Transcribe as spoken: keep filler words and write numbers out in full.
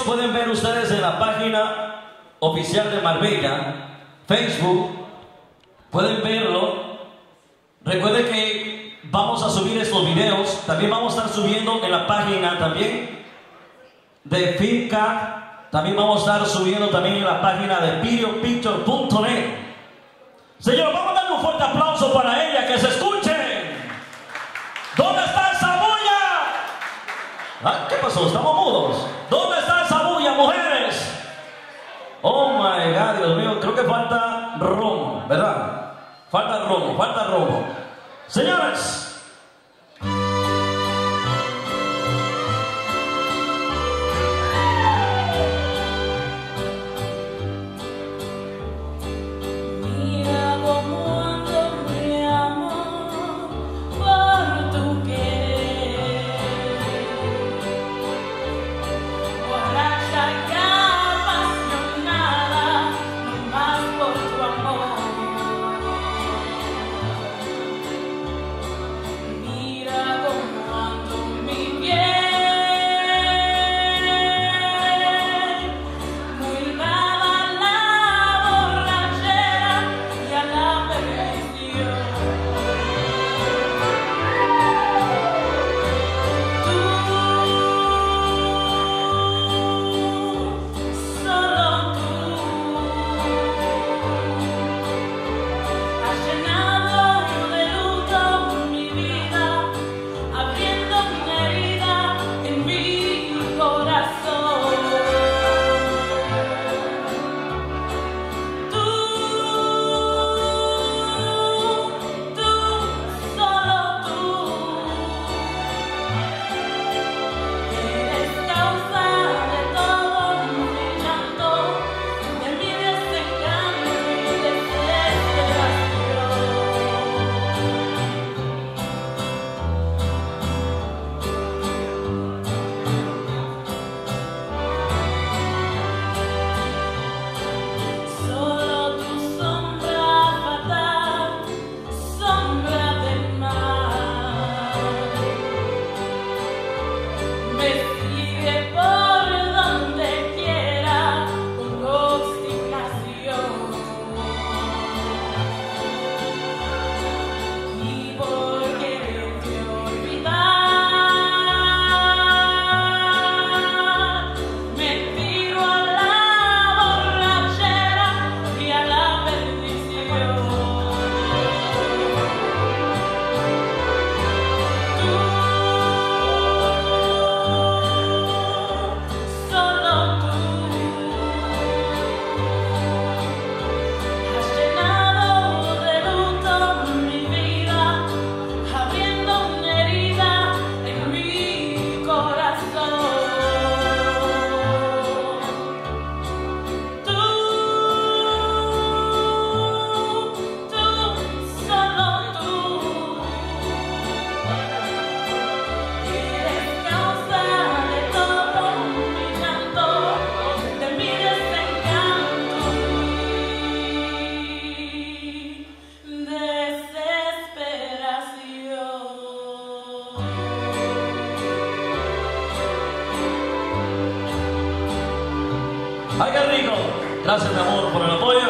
pueden ver ustedes en la página oficial de Marbella, Facebook, pueden verlo. Recuerden que vamos a subir estos videos, también vamos a estar subiendo en la página también de Filmcat, también vamos a estar subiendo también en la página de video picture punto net. Señor, vamos a dar un fuerte aplauso para ella, que se escuche. ¿Dónde está esa bulla? ¿Ah, ¿Qué pasó? ¿Estamos mudos? ¿Dónde está esa bulla, mujeres? Oh my God, Dios mío, creo que falta romo, ¿verdad? Falta romo, falta romo. Señores. Ay, qué rico. Gracias, mi amor, por el apoyo.